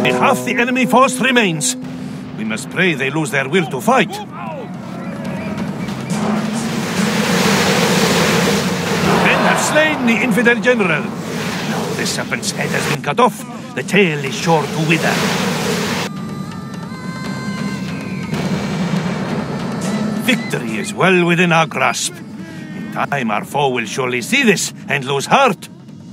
Only half the enemy force remains. We must pray they lose their will to fight. Men have slain the infidel general. Now the serpent's head has been cut off. The tail is sure to wither. Victory is well within our grasp. In time, our foe will surely see this and lose heart.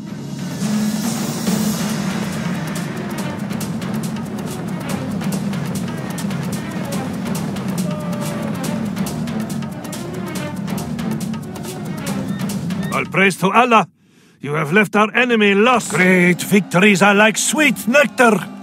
All praise to Allah. You have left our enemy lost. Great victories are like sweet nectar.